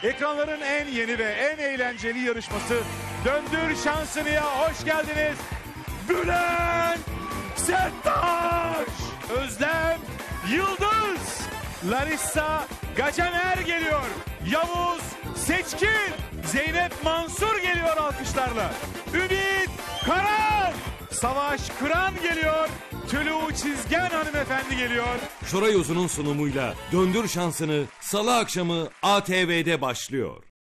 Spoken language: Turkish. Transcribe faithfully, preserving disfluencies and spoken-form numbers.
Ekranların en yeni ve en eğlenceli yarışması Döndür Şansını'ya hoş geldiniz. Bülent Serttaş, Özlem Yıldız, Larissa Gacaner geliyor. Yavuz Seçkin, Zeynep Mansur geliyor alkışlarla. Ümit Karan, Savaş Kıran geliyor. Tülü Çizgen hanımefendi geliyor. Şoray Uzun'un sunumuyla Döndür Şansını Salı akşamı A T V'de başlıyor.